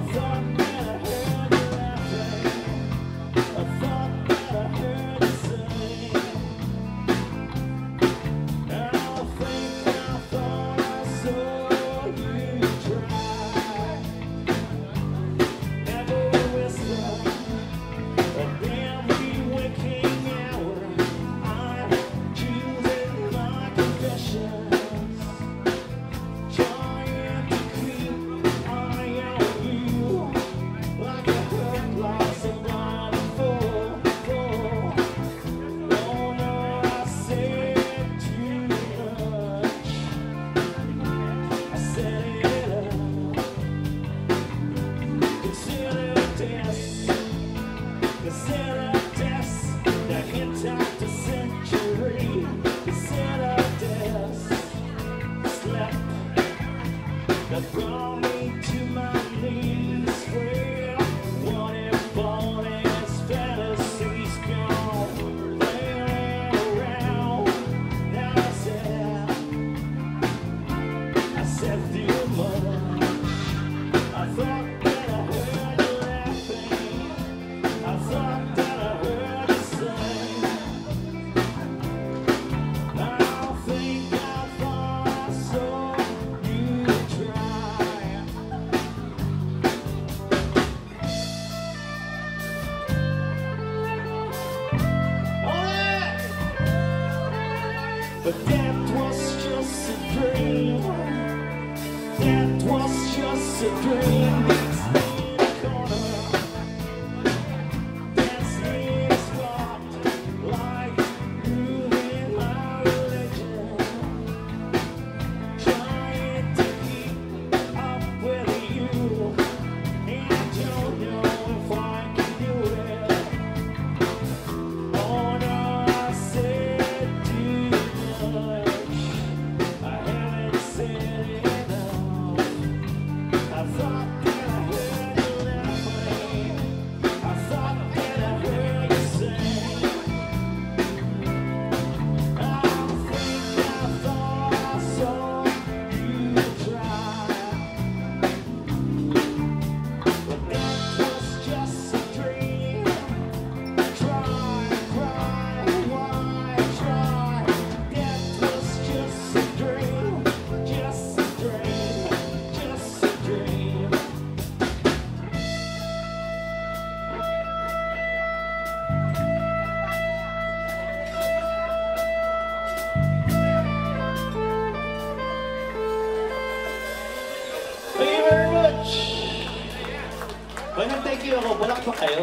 Palakpak kayo.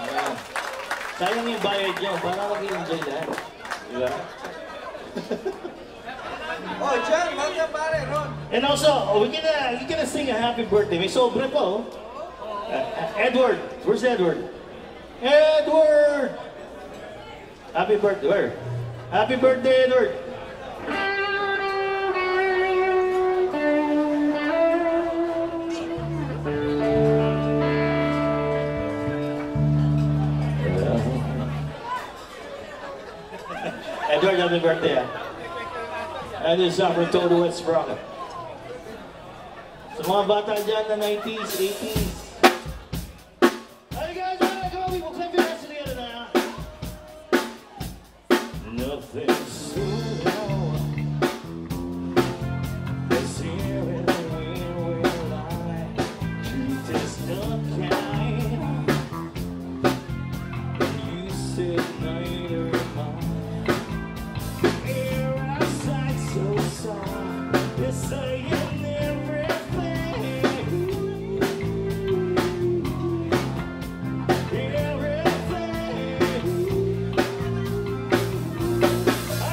Sayang yung bayad nyo para mag-enjoy lahat. Diba? Oh, John, welcome pare, Ron. And also, we're gonna sing a happy birthday. May sobre pa, oh. Edward. Where's Edward? Edward! Happy birthday. Where? Happy birthday, Edward. Edward, happy birthday. And this is from Todo at Sprocket. Sa mga bata dyan na 90s, 80s. Hey guys, wanna go? We will clap your hands together now. Nothing's so wrong. It's here in the wind where I truth is not kind. You said neither am I. It's saying everything, everything.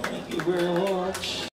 Thank you very much.